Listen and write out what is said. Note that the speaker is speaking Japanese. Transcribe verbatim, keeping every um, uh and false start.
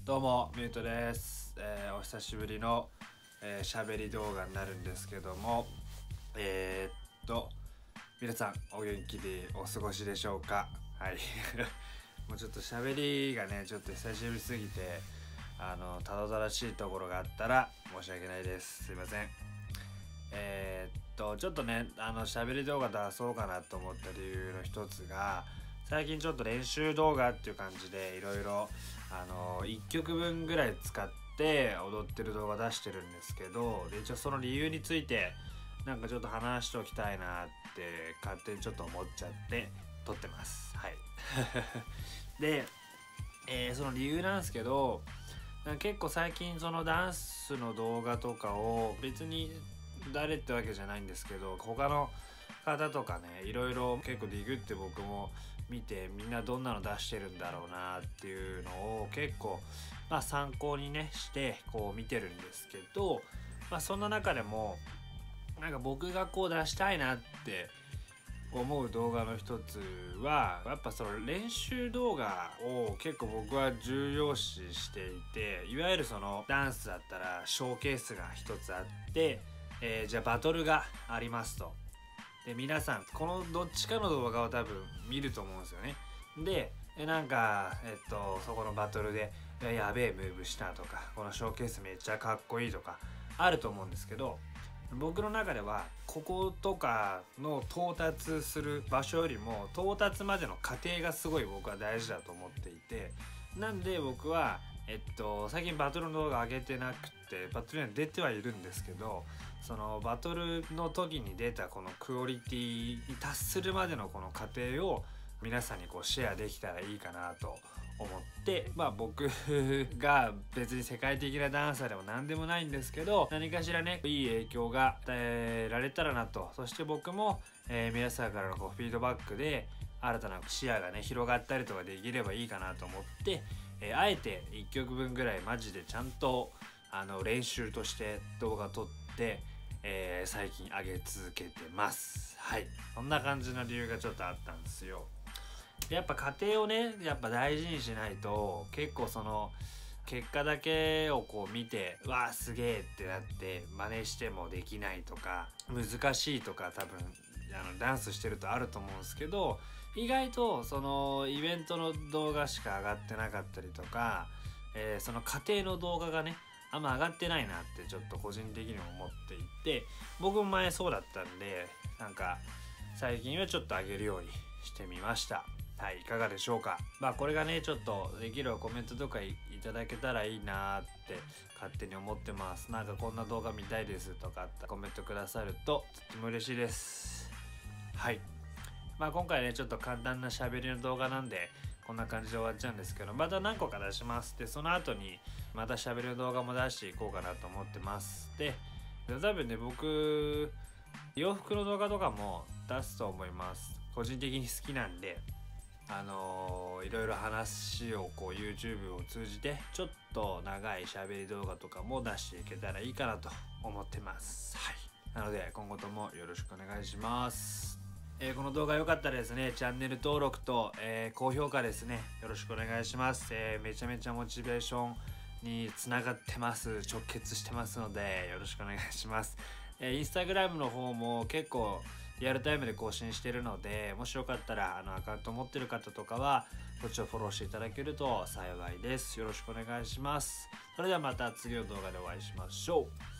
どうもミュートです、えー、お久しぶりのえー、喋り動画になるんですけども、えー、っと皆さんお元気でお過ごしでしょうか。はいもうちょっと喋りがねちょっと久しぶりすぎてあのたどたらしいところがあったら申し訳ないです。すいません。えー、っとちょっとねあの喋り動画出そうかなと思った理由の一つが、最近ちょっと練習動画っていう感じでいろいろあのいっきょくぶんぐらい使って踊ってる動画出してるんですけど、で一応その理由についてなんかちょっと話しておきたいなって勝手にちょっと思っちゃって撮ってます。はいで、えー、その理由なんですけど、結構最近そのダンスの動画とかを別に誰ってわけじゃないんですけど、他の方とかねいろいろ結構ディグって僕も見て、みんなどんなの出してるんだろうなっていうのを結構まあ参考にねしてこう見てるんですけど、まあそんな中でもなんか僕がこう出したいなって思う動画の一つはやっぱその練習動画を結構僕は重要視していて、いわゆるそのダンスだったらショーケースが一つあって、えー、じゃあバトルがありますと。で皆さんこのどっちかの動画を多分見ると思うんですよね。でなんかえっとそこのバトルでやべえムーブしたとか、このショーケースめっちゃかっこいいとかあると思うんですけど、僕の中ではこことかの到達する場所よりも到達までの過程がすごい僕は大事だと思っていて、なんで僕はえっと最近バトルの動画上げてなくて、バトルには出てはいるんですけど、そのバトルの時に出たこのクオリティに達するまでのこの過程を皆さんにこうシェアできたらいいかなと思って、まあ僕が別に世界的なダンサーでも何でもないんですけど、何かしらねいい影響が与えられたらなと。そして僕も、えー、皆さんからのこうフィードバックで新たな視野がね広がったりとかできればいいかなと思って、えー、あえていっきょくぶんぐらいマジでちゃんとあの練習として動画撮って、えー、最近上げ続けてます。はい、そんな感じの理由がちょっとあったんですよ。やっぱ家庭をねやっぱ大事にしないと、結構その結果だけをこう見てうわーすげえってなって真似してもできないとか難しいとか多分あのダンスしてるとあると思うんですけど、意外とそのイベントの動画しか上がってなかったりとか、えー、その家庭の動画がねあんま上がってないなってちょっと個人的に思っていて、僕も前そうだったんでなんか最近はちょっと上げるようにしてみました。はい、いかがでしょうか。まあこれがねちょっとできるコメントとか い, いただけたらいいなって勝手に思ってます。なんかこんな動画見たいですとかコメントくださるととっても嬉しいです。はい、まあ今回ねちょっと簡単な喋りの動画なんでこんな感じで終わっちゃうんですけど、また何個か出します。でその後にまた喋りの動画も出していこうかなと思ってます。で多分ね僕洋服の動画とかも出すと思います。個人的に好きなんで、あのー、いろいろ話をこう YouTube を通じてちょっと長い喋り動画とかも出していけたらいいかなと思ってます。はい、なので今後ともよろしくお願いします。えー、この動画良かったらですねチャンネル登録と、えー、高評価ですねよろしくお願いします。えー、めちゃめちゃモチベーションにつながってます。直結してますのでよろしくお願いします。えー、インスタグラムの方も結構リアルタイムで更新してるので、もしよかったらあのアカウント持ってる方とかはこっちをフォローしていただけると幸いです。よろしくお願いします。それではまた次の動画でお会いしましょう。